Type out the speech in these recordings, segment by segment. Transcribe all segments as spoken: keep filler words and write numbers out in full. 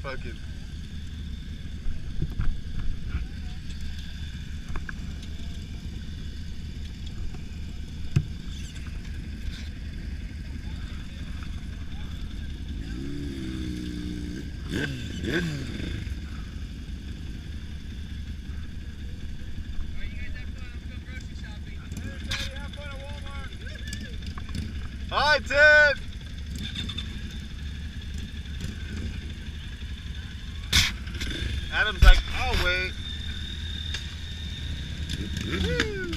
fucking. Hi, Ted! Adam's like, I'll wait. Woo.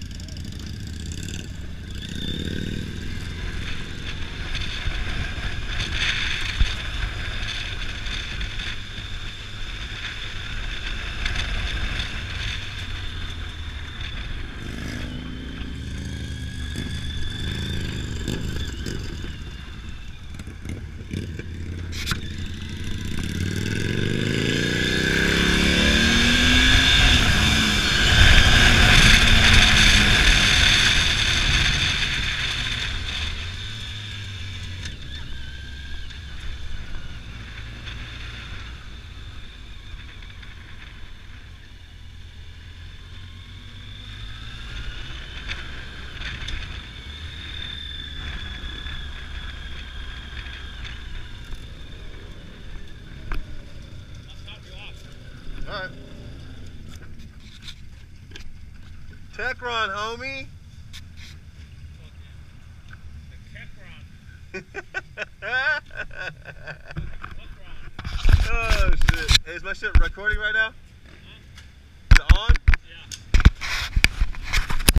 All right. Techron, homie. Oh shit! Hey, is my shit recording right now?